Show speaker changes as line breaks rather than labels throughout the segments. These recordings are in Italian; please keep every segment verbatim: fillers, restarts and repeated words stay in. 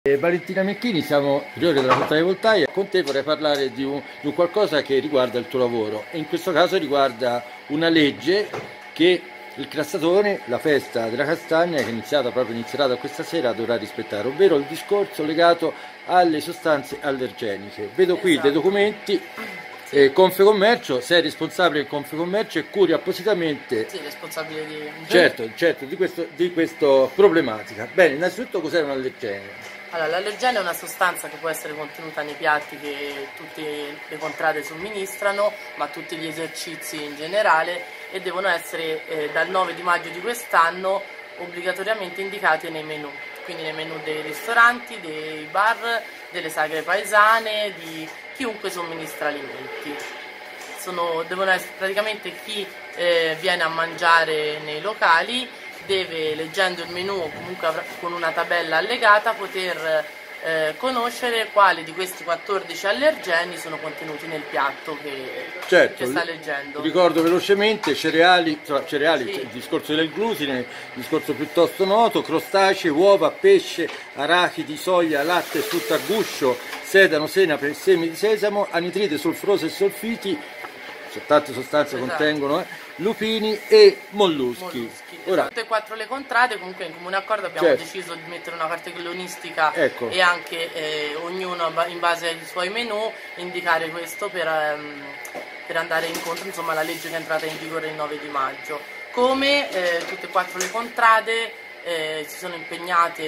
Eh, Valentina Mecchini, siamo priore della fotovoltaica. Con te vorrei parlare di un, di un qualcosa che riguarda il tuo lavoro, e in questo caso riguarda una legge che il Crassatone, la festa della castagna, che è iniziata proprio inizierà da questa sera, dovrà rispettare, ovvero il discorso legato alle sostanze allergeniche. Vedo qui
Esatto.
dei documenti. Eh, Confecommercio, sei responsabile del Confecommercio e curi appositamente.
Sì, responsabile di...
Certo, certo, di questo, di questa problematica. Bene, innanzitutto cos'è un allergene?
Allora, l'allergene è una sostanza che può essere contenuta nei piatti che tutte le contrade somministrano, ma tutti gli esercizi in generale, e devono essere eh, dal nove di maggio di quest'anno obbligatoriamente indicati nei menù, quindi nei menù dei ristoranti, dei bar, delle sagre paesane, di chiunque somministra alimenti. Sono, devono essere praticamente chi eh, viene a mangiare nei locali deve, leggendo il menù o comunque con una tabella allegata, poter eh, conoscere quali di questi quattordici allergeni sono contenuti nel piatto che,
Certo,
che sta leggendo.
Ricordo velocemente: cereali, cioè, cereali
Sì.
Il discorso del glutine, il discorso piuttosto noto, crostacei, uova, pesce, arachidi, soia, latte, frutta a guscio, sedano, senape, semi di sesamo, anitride solfurose e solfiti, cioè tante sostanze
Esatto.
contengono, eh, lupini e molluschi.
Molluschi.
Ora,
Tutte e quattro le contrade, comunque in comune accordo abbiamo
certo.
deciso di mettere una cartellonistica,
Ecco.
e anche eh, ognuno in base ai suoi menù indicare questo per, ehm, per andare incontro, insomma, alla legge che è entrata in vigore il nove di maggio. Come eh, tutte e quattro le contrade eh, si sono impegnate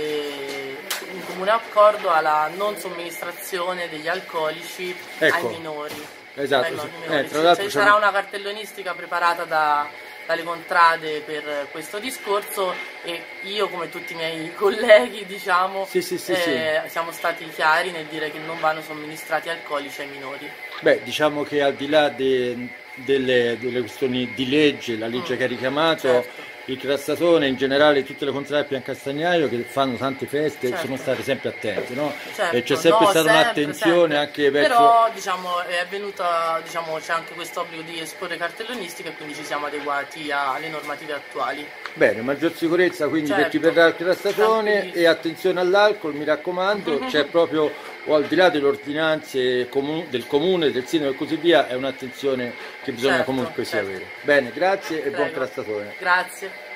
in comune accordo alla non somministrazione degli alcolici
Ecco.
ai minori.
Esatto,
Ai
sì.
minori.
Eh, tra l'altro
Ci
c'è
sarà
una-
una cartellonistica preparata da, dalle contrade per questo discorso, e io, come tutti i miei colleghi, diciamo,
Sì, sì, sì,
eh, siamo stati chiari nel dire che non vanno somministrati alcolici ai minori.
Beh, diciamo che al di là de- delle, delle questioni di legge, la legge
Mm,
che ha richiamato,
certo.
il Crassatone, in generale tutte le contrade a Piancastagnaio che fanno tante feste,
Certo.
sono state sempre attente, no?
Certo,
E c'è sempre
no,
stata
sempre,
un'attenzione
sempre.
anche verso...
Però diciamo, è venuta, diciamo, c'è anche questo obbligo di esporre cartellonistica, e quindi ci siamo adeguati a- alle normative attuali.
Bene, maggior sicurezza quindi per chi
Certo.
verrà al Crassatone,
Tranquillissimo.
e attenzione all'alcol, mi raccomando, c'è proprio, o al di là delle ordinanze comu- del comune, del sindaco e così via, è un'attenzione che bisogna
Certo,
comunque sia
certo.
avere. Bene, grazie e buon
Prego.
Crassatone.
Grazie.